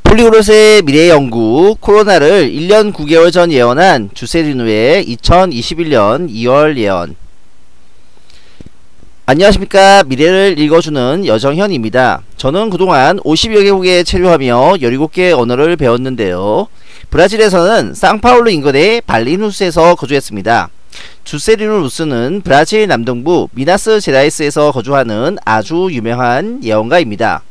폴리그롯의 미래연구 코로나를 1년 9개월 전 예언한 주세리누의 2021년 2월 예언. 안녕하십니까. 미래를 읽어주는 여정현입니다. 저는 그동안 50여 개국에 체류하며 17개 언어를 배웠는데요. 브라질에서는 상파울루 인근의 발리누스에서 거주했습니다. 주세리누 루스는 브라질 남동부 미나스제라이스에서 거주하는 아주 유명한 예언가입니다.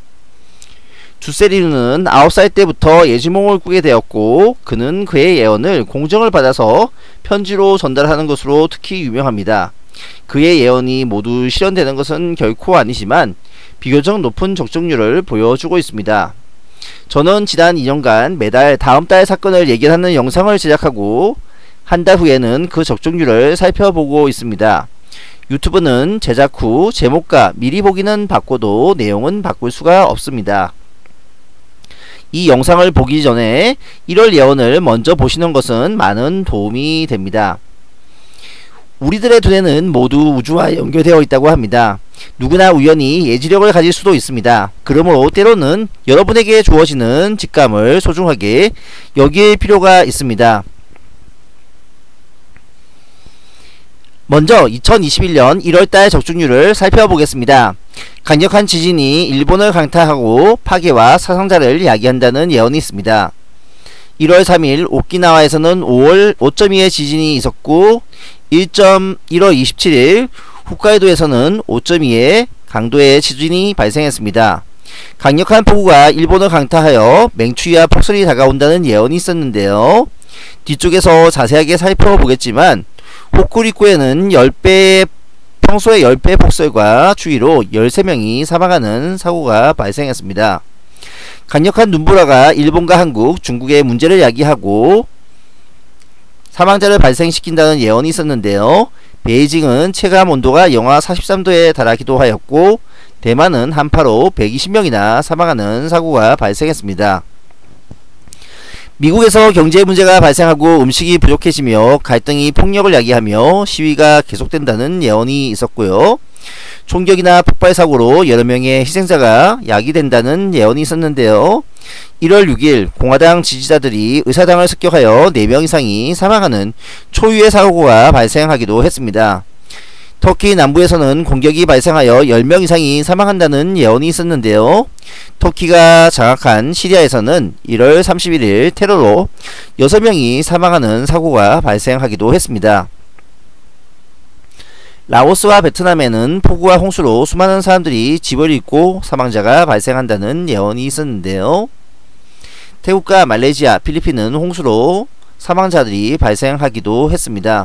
주세리누는 9살 때부터 예지몽을 꾸게 되었고, 그는 그의 예언을 공정을 받아서 편지로 전달하는 것으로 특히 유명합니다. 그의 예언이 모두 실현되는 것은 결코 아니지만 비교적 높은 적중률을 보여주고 있습니다. 저는 지난 2년간 매달 다음 달 사건을 예견하는 영상을 제작하고 한 달 후에는 그 적중률을 살펴보고 있습니다. 유튜브는 제작 후 제목과 미리 보기는 바꿔도 내용은 바꿀 수가 없습니다. 이 영상을 보기 전에 1월 예언을 먼저 보시는 것은 많은 도움이 됩니다. 우리들의 두뇌는 모두 우주와 연결되어 있다고 합니다. 누구나 우연히 예지력을 가질 수도 있습니다. 그러므로 때로는 여러분에게 주어지는 직감을 소중하게 여길 필요가 있습니다. 먼저 2021년 1월달 적중률을 살펴보겠습니다. 강력한 지진이 일본을 강타하고 파괴와 사상자를 야기한다는 예언이 있습니다. 1월 3일 오키나와에서는 5.2의 지진이 있었고 1월 27일 홋카이도에서는 5.2의 강도의 지진이 발생했습니다. 강력한 폭우가 일본을 강타하여 맹추위와 폭설이 다가온다는 예언이 있었는데요. 뒤쪽에서 자세하게 살펴보겠지만 호쿠리쿠에는 평소의 10배 폭설과 추위로 13명이 사망하는 사고가 발생했습니다. 강력한 눈보라가 일본과 한국, 중국의 문제를 야기하고 사망자를 발생시킨다는 예언이 있었는데요. 베이징은 체감 온도가 영하 43도에 달하기도 하였고 대만은 한파로 120명이나 사망하는 사고가 발생했습니다. 미국에서 경제 문제가 발생하고 음식이 부족해지며 갈등이 폭력을 야기하며 시위가 계속된다는 예언이 있었고요. 총격이나 폭발 사고로 여러 명의 희생자가 야기된다는 예언이 있었는데요. 1월 6일 공화당 지지자들이 의사당을 습격하여 4명 이상이 사망하는 초유의 사고가 발생하기도 했습니다. 터키 남부에서는 공격이 발생하여 10명 이상이 사망한다는 예언이 있었는데요. 터키가 장악한 시리아에서는 1월 31일 테러로 6명이 사망하는 사고가 발생하기도 했습니다. 라오스와 베트남에는 폭우와 홍수로 수많은 사람들이 집을 잃고 사망자가 발생한다는 예언이 있었는데요. 태국과 말레이시아, 필리핀은 홍수로 사망자들이 발생하기도 했습니다.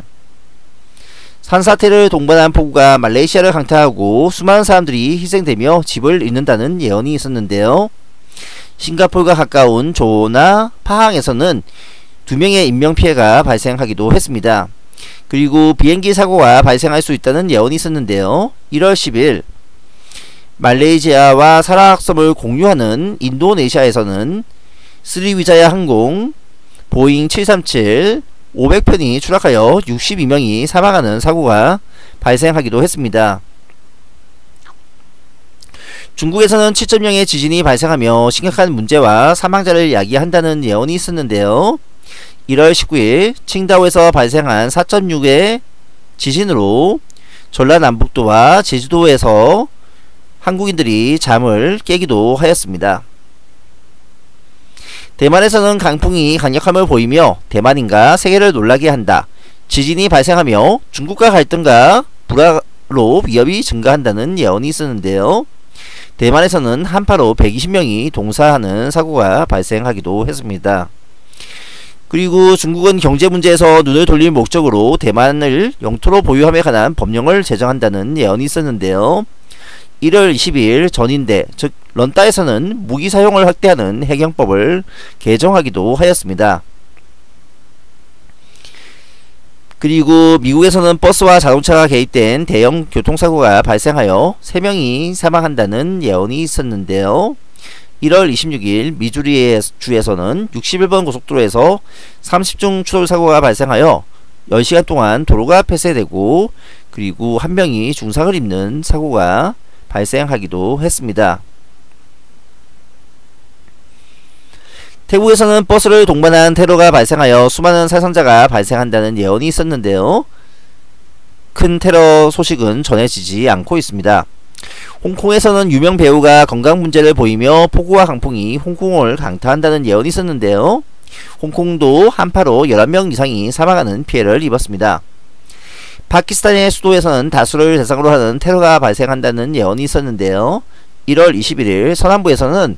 산사태를 동반한 폭우가 말레이시아를 강타하고 수많은 사람들이 희생되며 집을 잃는다는 예언이 있었는데요. 싱가포르가 가까운 조나 파항에서는 2명의 인명피해가 발생하기도 했습니다. 그리고 비행기 사고가 발생할 수 있다는 예언이 있었는데요. 1월 10일 말레이시아와 사라학섬을 공유하는 인도네시아에서는 스리위자야 항공 보잉 737 500편이 추락하여 62명이 사망하는 사고가 발생하기도 했습니다. 중국에서는 7.0의 지진이 발생하며 심각한 문제와 사망자를 야기한다는 예언이 있었는데요. 1월 19일 칭다오에서 발생한 4.6의 지진으로 전라남북도와 제주도에서 한국인들이 잠을 깨기도 하였습니다. 대만에서는 강풍이 강력함을 보이며 대만인가 세계를 놀라게 한다. 지진이 발생하며 중국과 갈등과 불화로 위협이 증가한다는 예언이 있었는데요. 대만에서는 한파로 120명이 동사하는 사고가 발생하기도 했습니다. 그리고 중국은 경제 문제에서 눈을 돌릴 목적으로 대만을 영토로 보유함에 관한 법령을 제정한다는 예언이 있었는데요. 1월 22일 전인대 즉 런다에서는 무기 사용을 확대하는 해경법을 개정하기도 하였습니다. 그리고 미국에서는 버스와 자동차가 개입된 대형 교통사고가 발생하여 3명이 사망한다는 예언이 있었는데요. 1월 26일 미주리 주에서는 61번 고속도로에서 30중 추돌 사고가 발생하여 10시간 동안 도로가 폐쇄되고 그리고 1명이 중상을 입는 사고가 발생하기도 했습니다. 태국에서는 버스를 동반한 테러가 발생하여 수많은 사상자가 발생한다는 예언이 있었는데요. 큰 테러 소식은 전해지지 않고 있습니다. 홍콩에서는 유명 배우가 건강 문제를 보이며 폭우와 강풍이 홍콩을 강타한다는 예언이 있었는데요. 홍콩도 한파로 11명 이상이 사망하는 피해를 입었습니다. 파키스탄의 수도에서는 다수를 대상으로 하는 테러가 발생한다는 예언이 있었는데요. 1월 21일 서남부에서는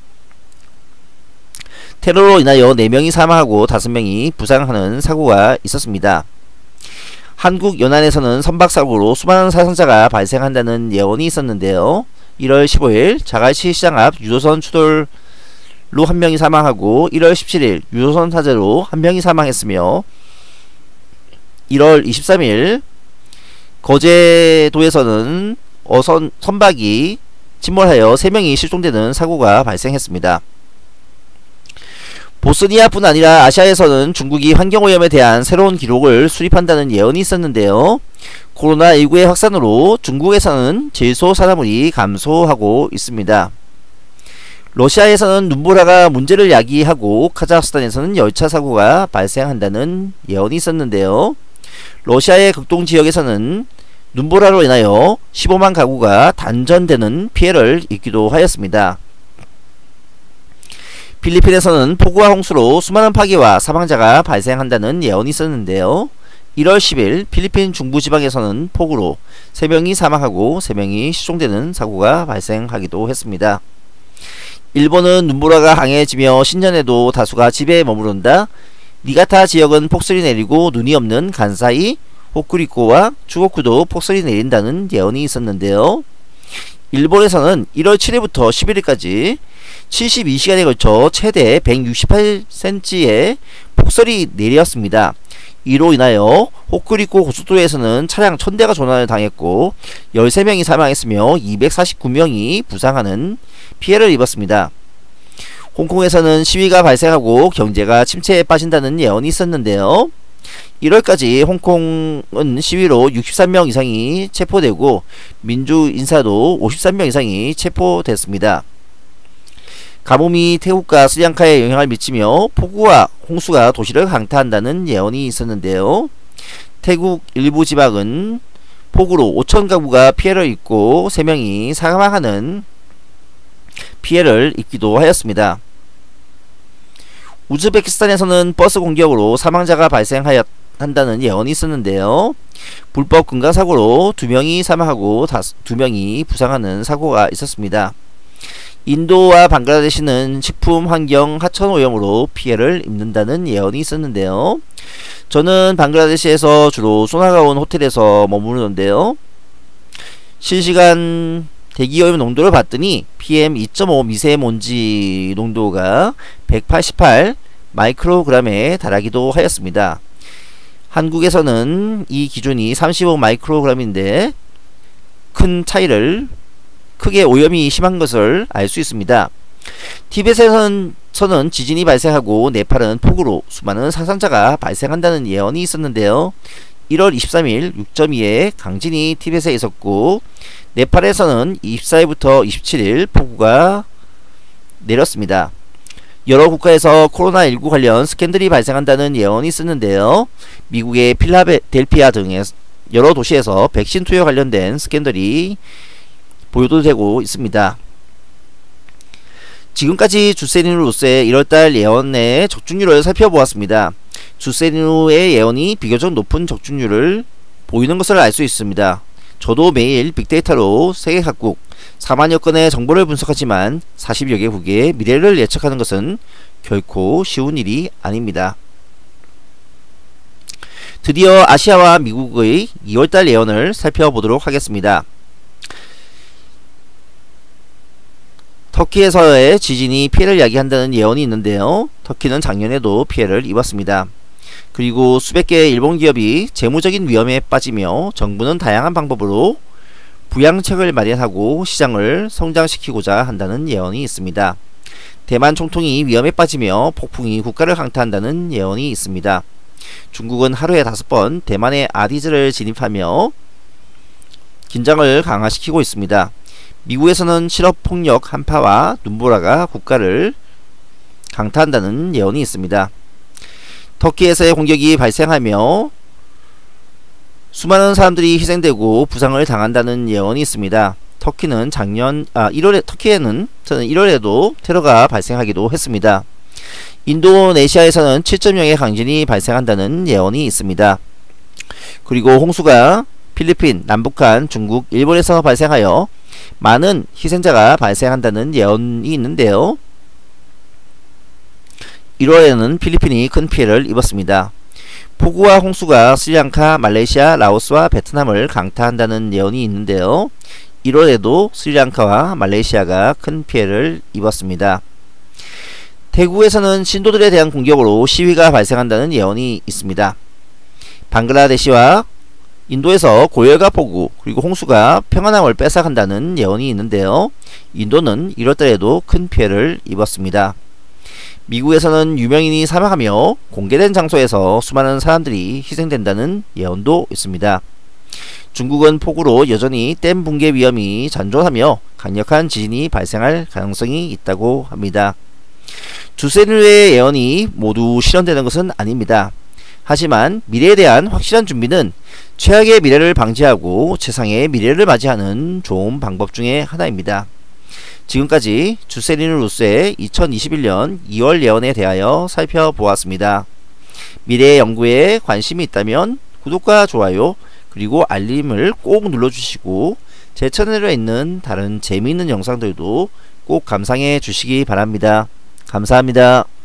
테러로 인하여 4명이 사망하고 5명이 부상하는 사고가 있었습니다. 한국 연안에서는 선박사고로 수많은 사상자가 발생한다는 예언이 있었는데요. 1월 15일 자갈치 시장 앞 유조선 추돌로 1명이 사망하고 1월 17일 유조선 사고로 1명이 사망했으며 1월 23일 거제도에서는 선박이 침몰하여 3명이 실종되는 사고가 발생했습니다. 보스니아뿐 아니라 아시아에서는 중국이 환경오염에 대한 새로운 기록을 수립한다는 예언이 있었는데요. 코로나19의 확산으로 중국에서는 질소 산화물이 감소하고 있습니다. 러시아에서는 눈보라가 문제를 야기하고 카자흐스탄에서는 열차 사고가 발생한다는 예언이 있었는데요. 러시아의 극동 지역에서는 눈보라로 인하여 15만 가구가 단전되는 피해를 입기도 하였습니다. 필리핀에서는 폭우와 홍수로 수많은 파괴와 사망자가 발생한다는 예언이 있었는데요. 1월 10일 필리핀 중부지방에서는 폭우로 3명이 사망하고 3명이 실종되는 사고가 발생하기도 했습니다. 일본은 눈보라가 강해지며 신년에도 다수가 집에 머무른다. 니가타 지역은 폭설이 내리고 눈이 없는 간사이, 호쿠리코와 추고쿠도 폭설이 내린다는 예언이 있었는데요. 일본에서는 1월 7일부터 11일까지 72시간에 걸쳐 최대 168cm의 폭설이 내렸습니다. 이로 인하여 호쿠리코 고속도로에서는 차량 1000대가 조난을 당했고 13명이 사망했으며 249명이 부상하는 피해를 입었습니다. 홍콩에서는 시위가 발생하고 경제가 침체에 빠진다는 예언이 있었는데요. 1월까지 홍콩은 시위로 63명 이상이 체포되고 민주인사도 53명 이상이 체포됐습니다. 가뭄이 태국과 스리랑카에 영향을 미치며 폭우와 홍수가 도시를 강타한다는 예언이 있었는데요. 태국 일부 지방은 폭우로 5,000가구가 피해를 입고 3명이 사망하는 피해를 입기도 하였습니다. 우즈베키스탄에서는 버스 공격으로 사망자가 발생한다는 예언이 있었는데요. 불법 금강사고로 2명이 사망하고 2명이 부상하는 사고가 있었습니다. 인도와 방글라데시는 식품, 환경, 하천 오염으로 피해를 입는다는 예언이 있었는데요. 저는 방글라데시에서 주로 소나가온 호텔에서 머무르는데요. 실시간 대기오염 농도를 봤더니 PM2.5 미세먼지 농도가 188 마이크로그램에 달하기도 하였습니다. 한국에서는 이 기준이 35 마이크로그램인데 큰 차이를 크게 오염이 심한 것을 알 수 있습니다. 티벳에서는 지진이 발생하고 네팔은 폭우로 수많은 사상자가 발생한다는 예언이 있었는데요. 1월 23일 6.2의 강진이 티벳에 있었고 네팔에서는 24일부터 27일 폭우가 내렸습니다. 여러 국가에서 코로나19 관련 스캔들이 발생한다는 예언이 있었는데요. 미국의 필라델피아 등의 여러 도시에서 백신 투여 관련된 스캔들이 보도되고 있습니다. 지금까지 주세니누로서의 1월달 예언의 적중률을 살펴보았습니다. 주세니누의 예언이 비교적 높은 적중률을 보이는 것을 알 수 있습니다. 저도 매일 빅데이터로 세계 각국 4만여 건의 정보를 분석하지만 40여 개국의 미래를 예측하는 것은 결코 쉬운 일이 아닙니다. 드디어 아시아와 미국의 2월달 예언을 살펴보도록 하겠습니다. 터키에서의 지진이 피해를 야기한다는 예언이 있는데요. 터키는 작년에도 피해를 입었습니다. 그리고 수백 개의 일본 기업이 재무적인 위험에 빠지며 정부는 다양한 방법으로 부양책을 마련하고 시장을 성장시키고자 한다는 예언이 있습니다. 대만 총통이 위험에 빠지며 폭풍이 국가를 강타한다는 예언이 있습니다. 중국은 하루에 5번 대만의 아디즈를 진입하며 긴장을 강화시키고 있습니다. 미국에서는 실업폭력, 한파와 눈보라가 국가를 강타한다는 예언이 있습니다. 터키에서의 공격이 발생하며 수많은 사람들이 희생되고 부상을 당한다는 예언이 있습니다. 터키에는 1월에도 테러가 발생하기도 했습니다. 인도네시아에서는 7.0의 강진이 발생한다는 예언이 있습니다. 그리고 홍수가 필리핀, 남북한, 중국, 일본에서 발생하여 많은 희생자가 발생한다는 예언이 있는데요. 1월에는 필리핀이 큰 피해를 입었습니다. 폭우와 홍수가 스리랑카, 말레이시아, 라오스와 베트남을 강타한다는 예언이 있는데요. 1월에도 스리랑카와 말레이시아가 큰 피해를 입었습니다. 태국에서는 신도들에 대한 공격으로 시위가 발생한다는 예언이 있습니다. 방글라데시와 인도에서 고열과 폭우 그리고 홍수가 평안함을 뺏어간다는 예언이 있는데요. 인도는 1월달에도 큰 피해를 입었습니다. 미국에서는 유명인이 사망하며 공개된 장소에서 수많은 사람들이 희생된다는 예언도 있습니다. 중국은 폭우로 여전히 댐 붕괴 위험이 잔존하며 강력한 지진이 발생할 가능성이 있다고 합니다. 주세류의 예언이 모두 실현되는 것은 아닙니다. 하지만 미래에 대한 확실한 준비는 최악의 미래를 방지하고 최상의 미래를 맞이하는 좋은 방법 중에 하나입니다. 지금까지 주세리누루스의 2021년 2월 예언에 대하여 살펴보았습니다. 미래 연구에 관심이 있다면 구독과 좋아요 그리고 알림을 꼭 눌러주시고 제 채널에 있는 다른 재미있는 영상들도 꼭 감상해 주시기 바랍니다. 감사합니다.